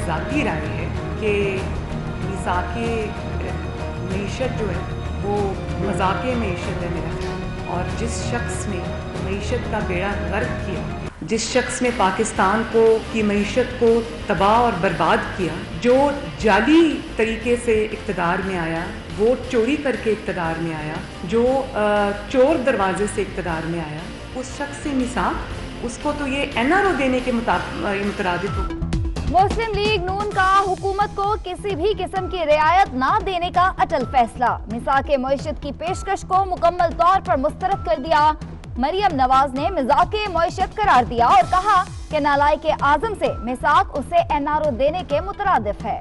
ज़ाती राय है कि मिसाके मईशत जो है वो मजाक मईशत है मेरा ख्याल। और जिस शख्स ने मईशत का बेड़ा गर्क किया, जिस शख्स ने पाकिस्तान को की मईशत को तबाह और बर्बाद किया, जो जाली तरीके से इक़्तिदार में आया, वोट चोरी करके इक़्तिदार में आया, जो चोर दरवाजे से इक़्तिदार में आया, उस शख्स से मिसाक उसको तो ये NRO देने के मुतरादिफ होगा। मुस्लिम लीग नून का हुकूमत को किसी भी किस्म की रियायत ना देने का अटल फैसला। मिसाके मईशत की पेशकश को मुकम्मल तौर पर मुस्तरद कर दिया। मरियम नवाज ने मिजाके मईशत करार दिया और कहा कि नालायक आजम से मिसाक उसे NRO देने के मुतरादिफ है।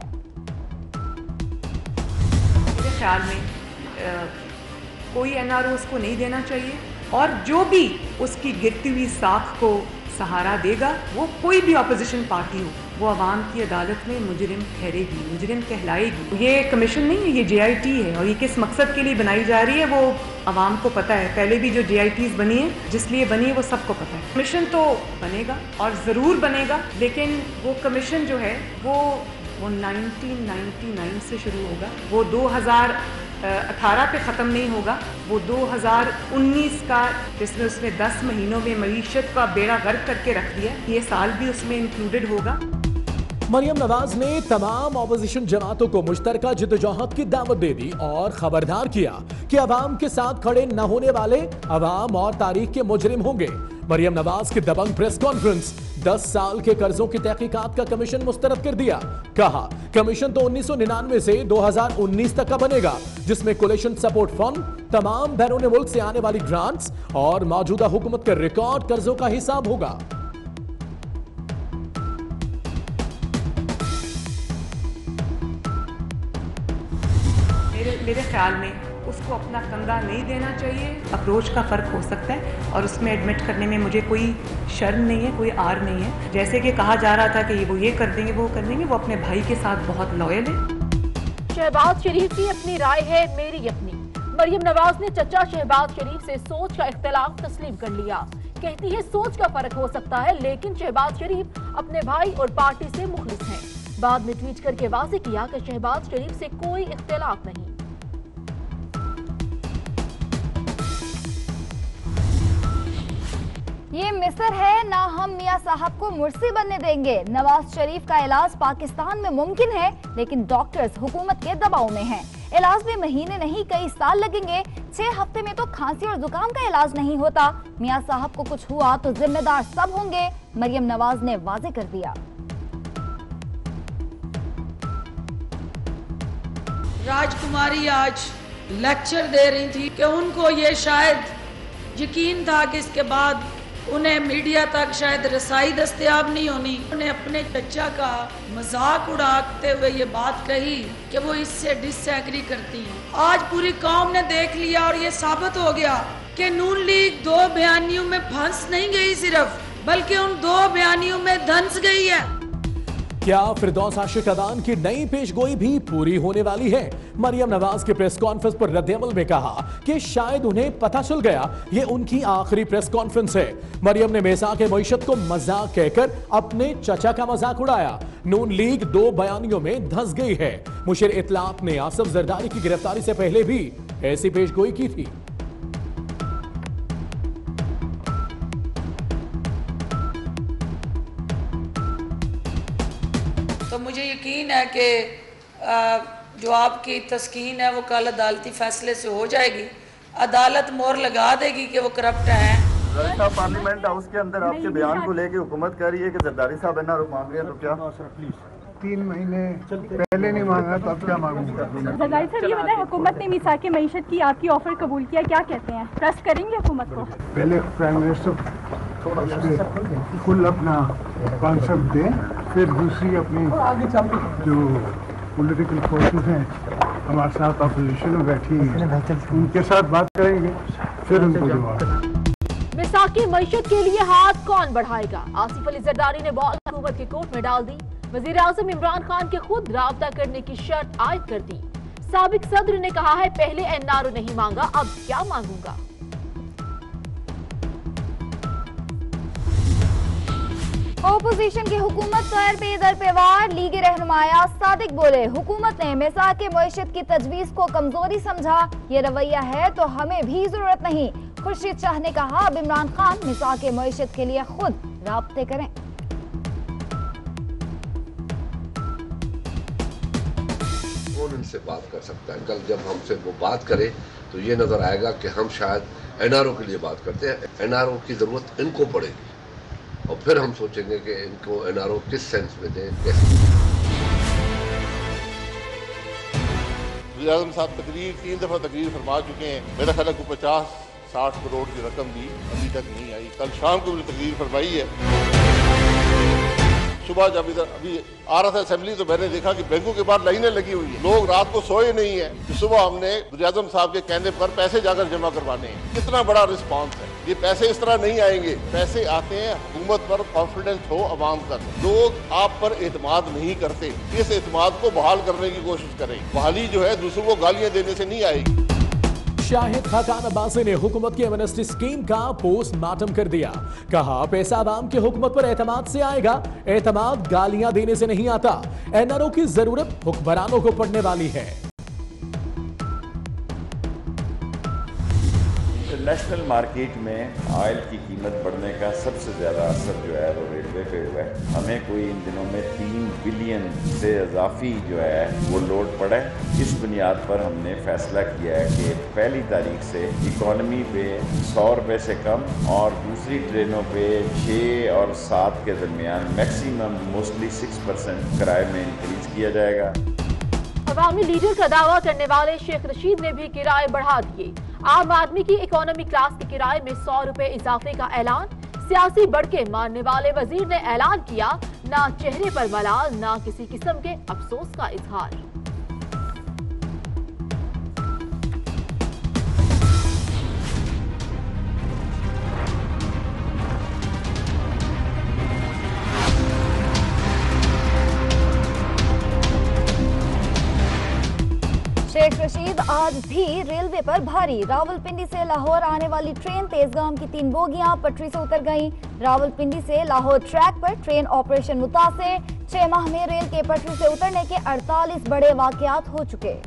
मेरे ख्याल में कोई NRO उसको नहीं देना चाहिए, और जो भी उसकी गिरती हुई साख को सहारा देगा, वो कोई भी अपोजिशन पार्टी हो, वो अवाम की अदालत में मुजरिम ठहरेगी, मुजरिम कहलाएगी। ये कमीशन नहीं है, ये JIT है, और ये किस मकसद के लिए बनाई जा रही है वो अवाम को पता है। पहले भी जो JITs बनी है, जिस लिए बनी है वो सबको पता है। कमीशन तो बनेगा और ज़रूर बनेगा, लेकिन वो कमीशन जो है वो 1999 से शुरू होगा, वो 2018 पे ख़त्म नहीं होगा, वो 2019 का, जिसमें उसने 10 महीनों में मईशत का बेड़ा गर्क करके रख दिया, ये साल भी उसमें इंक्लूडेड होगा। मरियम नवाज ने तमाम ऑपोजिशन जमातों को मुश्तरका जिद्दोजहद की दावत दे दी और खबरदार किया कि अवाम के साथ खड़े न होने वाले अवाम और तारीख के मुजरिम होंगे। मरियम नवाज की दबंग प्रेस कॉन्फ्रेंस, 10 साल के कर्जों की तहकीकात का कमीशन मुस्तरद कर दिया। कहा कमीशन तो 1999 से 2019 तक का बनेगा, जिसमें कोलेशन सपोर्ट फंड, तमाम बैरून मुल्क से आने वाली ग्रांट्स और मौजूदा हुकूमत के रिकॉर्ड कर्जों का हिसाब होगा। मेरे ख्याल में उसको अपना कंधा नहीं देना चाहिए। अप्रोच का फ़र्क हो सकता है और उसमें एडमिट करने में मुझे कोई शर्म नहीं है, कोई आर नहीं है। जैसे कि कहा जा रहा था कि वो ये कर देंगे, वो कर देंगे, वो अपने भाई के साथ बहुत लॉयल है। शहबाज शरीफ की अपनी राय है, मेरी अपनी। मरियम नवाज ने चचा शहबाज शरीफ से सोच का इख्तिलाफ तस्लीम कर लिया। कहती है सोच का फर्क हो सकता है, लेकिन शहबाज शरीफ अपने भाई और पार्टी से मुखलिस हैं। बाद में ट्वीट करके वाज़ेह किया कि शहबाज शरीफ से कोई इख्तिलाफ नहीं। ये मिस्र है, ना हम मियां साहब को मुर्सी बनने देंगे। नवाज शरीफ का इलाज पाकिस्तान में मुमकिन है, लेकिन डॉक्टर्स हुकूमत के दबाव में हैं। इलाज में महीने नहीं कई साल लगेंगे। 6 हफ्ते में तो खांसी और जुकाम का इलाज नहीं होता। मियां साहब को कुछ हुआ तो जिम्मेदार सब होंगे, मरियम नवाज ने वाज़ेह कर दिया। राजकुमारी आज लेक्चर दे रही थी कि उनको ये शायद यकीन था कि इसके बाद उन्हें मीडिया तक शायद रसाई दस्तयाब नहीं होनी। उन्हें अपने चचा का मजाक उड़ाते हुए ये बात कही कि वो इससे डिसएग्री करती हैं। आज पूरी कौम ने देख लिया और ये साबित हो गया कि नून लीग 2 बयानियों में फंस नहीं गई सिर्फ, बल्कि उन 2 बयानियों में धंस गई है। क्या फिरदौस आशिक अदान की नई पेशगोई भी पूरी होने वाली है? मरियम नवाज के प्रेस कॉन्फ्रेंस पर रद्द-ए-अमल में कहा कि शायद उन्हें पता चल गया ये उनकी आखिरी प्रेस कॉन्फ्रेंस है। मरियम ने मिसाके मईशत को मजाक कहकर अपने चचा का मजाक उड़ाया। नून लीग 2 बयानियों में धंस गई है। मुशीर इत्तलात ने आसिफ जरदारी की गिरफ्तारी से पहले भी ऐसी पेशगोई की थी। तो मुझे यकीन है कि जो आपकी तस्कीन है वो कल अदालती फैसले से हो जाएगी। अदालत मोहर लगा देगी कि वो करप्ट हैं। पार्लियामेंट हाउस के अंदर आपके बयान को लेकर हुकूमत कह रही है कि जरदारी साहब NRO मांग रहे हैं, तो क्या 3 महीने पहले नहीं मांगा तो अब क्या मांगूंगा? जरदारी साहब ये बताएं, हुकूमत ने मिसाके मईशत की आपकी ऑफर कबूल किया, क्या कहते हैं? ट्रस्ट करेंगे हुकूमत को? पहले प्राइम मिनिस्टर फुल अपना कॉन्सेप्ट दें, फिर दूसरी अपनी जो पॉलिटिकल फोर्सेस हैं हमारे साथ अपोजिशन में बैठी हैं उनके साथ बात करेंगे, फिर उनको जवाब। मिसाके मईशत के लिए हाथ कौन बढ़ाएगा? आसिफ अली जरदारी ने बॉल हुकूमत की कोर्ट में डाल दी। वजीर आजम इमरान खान के खुद राब्ता करने की शर्त आयद कर दी। साबिक सदर ने कहा है पहले NRO नहीं मांगा, अब क्या मांगूंगा। ओपोजिशन की हुकूमत पर दर पे वार। लीगी रहनुमाया सादिक बोले, हुकूमत ने मिसाक मईशत की तजवीज को कमजोरी समझा। ये रवैया है तो हमें भी जरूरत नहीं। खुर्शीद शाह ने कहा, अब इमरान खान मिसाक मईशत के लिए खुद राब्ते करें। कौन इनसे बात कर सकता है? कल जब हमसे वो बात करे तो ये नजर आएगा कि हम शायद एनआरओ के लिए बात करते हैं। एनआरओ की जरूरत इनको पड़ेगी और फिर हम सोचेंगे कि इनको एनआरओ किस सेंस में दें, कैसे। वज़ीर-ए-आज़म साहब 3 दफा तकरीर फरमा चुके हैं। मेरा ख्याल है को 50-60 करोड़ की रकम भी अभी तक नहीं आई। कल शाम को भी तकरीर फरमाई है। सुबह जब इधर अभी आ रहा था असेंबली तो मैंने देखा कि बैंकों के बाहर लाइनें लगी हुई है। लोग रात को सोए नहीं है कि सुबह हमने वज़ीर-ए-आज़म साहब के कहने पर पैसे जाकर जमा करवाने हैं। कितना बड़ा रिस्पांस है। ये पैसे इस तरह नहीं आएंगे। पैसे आते हैं हुकूमत पर कॉन्फिडेंस हो अवाम का। लोग आप पर एतमाद नहीं करते। इस एतमाद को बहाल करने की कोशिश करें। बहाली जो है दूसरों को गालियां देने से नहीं आएगी। शाहिद खाकान अब्बासी ने हुकूमत की एमनेस्टी स्कीम का पोस्टमार्टम कर दिया। कहा, पैसा आवाम की हुकूमत पर एतमाद से आएगा, एतमाद गालियां देने से नहीं आता। एनआरओ की जरूरत हुक्मरानों को पड़ने वाली है। इंटरनेशनल मार्केट में ऑयल की कीमत बढ़ने का सबसे ज़्यादा असर जो है वो रेलवे पे हुआ है। हमें कोई इन दिनों में 3 बिलियन से इजाफी जो है वो लोड पड़ा है। इस बुनियाद पर हमने फैसला किया है कि 1 तारीख से इकॉनमी पे 100 रुपये से कम और दूसरी ट्रेनों पे 6 और 7 के दरमियान मैक्सिमम मोस्टली 6% किराए में इंक्रीज किया जाएगा। अवामी लीडर का दावा करने वाले शेख रशीद ने भी किराए बढ़ा दिए। आम आदमी की इकोनॉमी क्लास के किराए में 100 रुपए इजाफे का ऐलान। सियासी बढ़के मानने वाले वजीर ने ऐलान किया, ना चेहरे पर मलाल, ना किसी किस्म के अफसोस का इजहार। शेख रशीद आज भी रेलवे पर भारी। रावलपिंडी से लाहौर आने वाली ट्रेन तेजगाम की 3 बोगियां पटरी से उतर गईं। रावलपिंडी से लाहौर ट्रैक पर ट्रेन ऑपरेशन मुतासिर। 6 माह में रेल के पटरी से उतरने के 48 बड़े वाकयात हो चुके।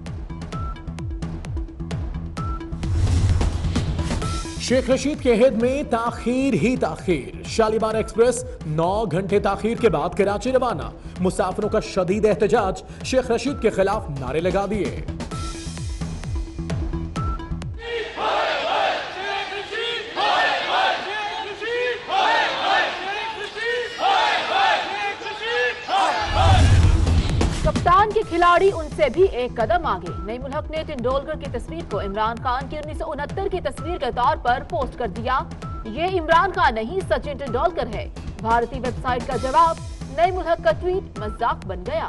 शेख रशीद के हिद में ताखीर ही ताखीर। शालीमार एक्सप्रेस 9 घंटे ताखीर के बाद कराची रवाना। मुसाफिरों का शदीद एहतजाज। शेख रशीद के खिलाफ नारे लगा दिए। कप्तान के खिलाड़ी उनसे भी एक कदम आगे। नईमुल हक ने तेंदुलकर की तस्वीर को इमरान खान की 1969 की तस्वीर के तौर पर पोस्ट कर दिया। ये इमरान खान नहीं, सचिन तेंदुलकर है। भारतीय वेबसाइट का जवाब, नईमुल हक का ट्वीट मजाक बन गया।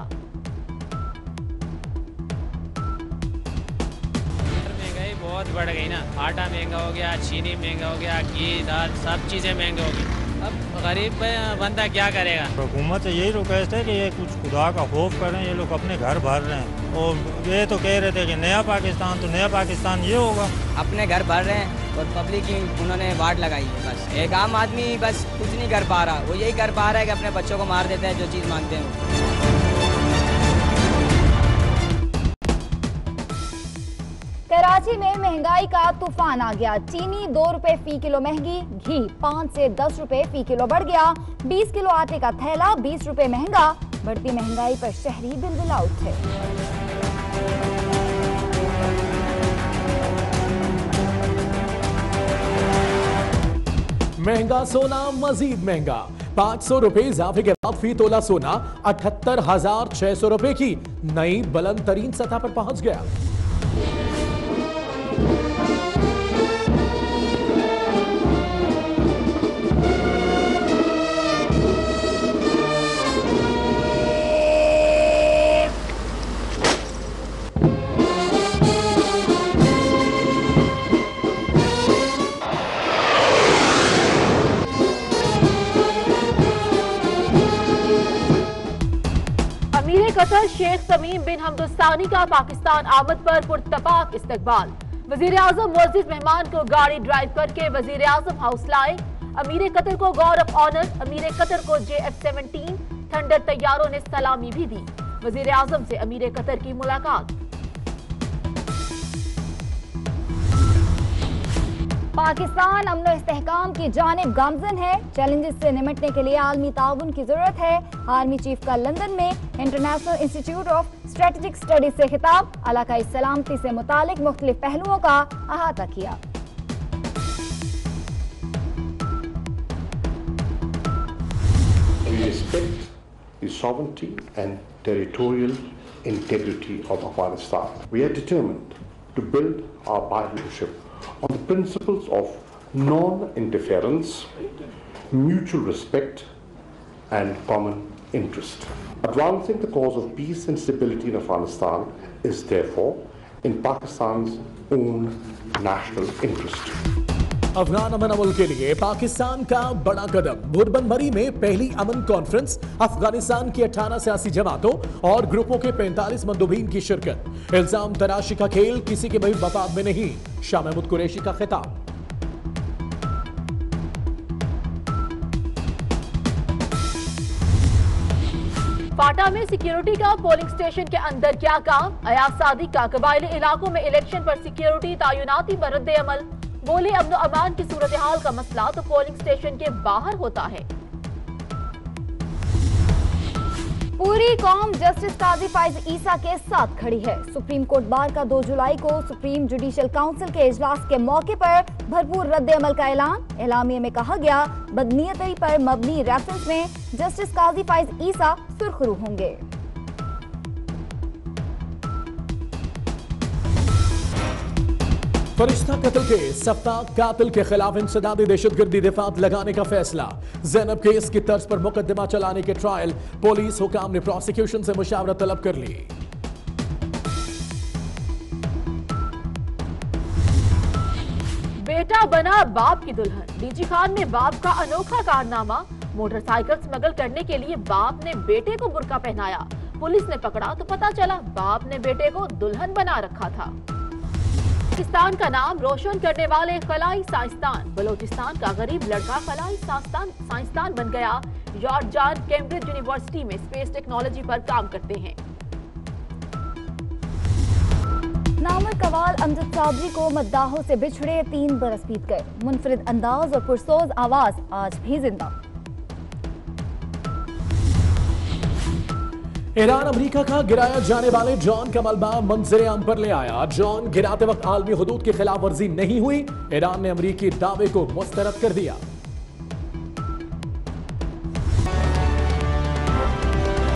महंगाई बहुत बढ़ गई ना। आटा महंगा हो गया, चीनी महंगा हो गया, घी दाल सब चीजें महंगी हो गई। अब गरीब बंदा क्या करेगा? हुकूमत से यही रिक्वेस्ट है कि ये कुछ खुदा का खौफ करें। ये लोग अपने घर भर रहे हैं और ये तो कह रहे थे कि नया पाकिस्तान, तो नया पाकिस्तान ये होगा। अपने घर भर रहे हैं और पब्लिक की उन्होंने वाट लगाई है। बस एक आम आदमी बस कुछ नहीं कर पा रहा। वो यही कर पा रहा है कि अपने बच्चों को मार देते हैं जो चीज़ मांगते हैं। कराची में महंगाई का तूफान आ गया। चीनी 2 रुपए फी किलो महंगी, घी 5 से 10 रुपए फी किलो बढ़ गया। 20 किलो आटे का थैला 20 रुपए महंगा। बढ़ती महंगाई पर शहरी बिलबिला उठे। महंगा सोना मजीद महंगा। 500 रुपए इजाफे के बाद फी तोला सोना 78,600 रुपए की नई बुलंद तरीन सतह पर पहुंच गया। कतर शेख तमीम बिन हमदुस्तानी का पाकिस्तान आमद पर पुरतपाक इस्तकबाल। वजीर आजम मुअज़्ज़िज़ मेहमान को गाड़ी ड्राइव करके वजीर आजम हाउस लाए। अमीर कतर को गार्ड ऑफ ऑनर, अमीर कतर को JF-17 थंडर तैयारों ने सलामी भी दी। वजीर आजम से अमीर कतर की मुलाकात। पाकिस्तान अमन और इस्तेहकाम की जानिब गामजन है। चैलेंजेस से निपटने के लिए आलमी ताउन की जरूरत है। आर्मी चीफ का लंदन में international institute of strategic studies से खिताब, इलाकाई सलामती से मुतालिक मुख्तलिफ पहलुओं का अहाता किया। We respect the sovereignty and territorial integrity of Afghanistan. We are determined to build our partnership on the principles of non-interference, mutual respect, and common interest. Advancing the cause of peace and stability in Afghanistan is therefore in Pakistan's own national interest. Afghan अमन अमल के लिए पाकिस्तान का बड़ा कदम। बुरबनमरी में पहली अमन conference, Afghanistan की 18 सियासी जमातों और ग्रुपों के 45 मंदुबीन की शिरकत। इल्जाम तराशी का खेल किसी के भी मफाद में नहीं, शाह महमूद कुरैशी का खिताब। फाटा में सिक्योरिटी का पोलिंग स्टेशन के अंदर क्या काम? अयाज सादिक का कबायली इलाकों में इलेक्शन पर सिक्योरिटी तैनाती पर रद्द अमल। बोले अमन अमान की सूरत हाल का मसला तो पोलिंग स्टेशन के बाहर होता है। पूरी कौम जस्टिस काजी फाइज ईसा के साथ खड़ी है। सुप्रीम कोर्ट बार का 2 जुलाई को सुप्रीम जुडिशल काउंसिल के इजलास के मौके पर भरपूर रद्द अमल का ऐलान। एलामिया में कहा गया, बदनीयती पर मबनी रेफरेंस में जस्टिस काजी फाइज ईसा सुर्खरू होंगे। फरिश्ता कत्ल के सफ्ताक कातिल के खिलाफ इंसदादी दहशतगर्दी दिफात लगाने का फैसला। ज़ैनब केस की तर्ज पर मुकदमा चलाने के ट्रायल, पुलिस हुकाम ने प्रोसिक्यूशन से मुशावरत तलब कर ली। बेटा बना बाप की दुल्हन। डीजी खान में बाप का अनोखा कारनामा। मोटरसाइकिल स्मगल करने के लिए बाप ने बेटे को बुर्का पहनाया। पुलिस ने पकड़ा तो पता चला बाप ने बेटे को दुल्हन बना रखा था। पाकिस्तान का नाम रोशन करने वाले खलाई साइंसदान। बलोचिस्तान का गरीब लड़का खलाई साइंसदान बन गया। जॉर्ज कैम्ब्रिज यूनिवर्सिटी में स्पेस टेक्नोलॉजी पर काम करते हैं। नामर कवाल अमजद साबरी को मद्दाहों से बिछड़े 3 बरस बीत गए। मुनफरिद अंदाज और पुरसोज आवाज आज भी जिंदा। ईरान अमेरिका का गिराया जाने वाले ड्रोन का मलबा मंजर आम पर ले आया। ड्रोन गिराते वक्त आलमी हुदूद की खिलाफ वर्जी नहीं हुई। ईरान ने अमेरिकी दावे को मुस्तरद कर दिया।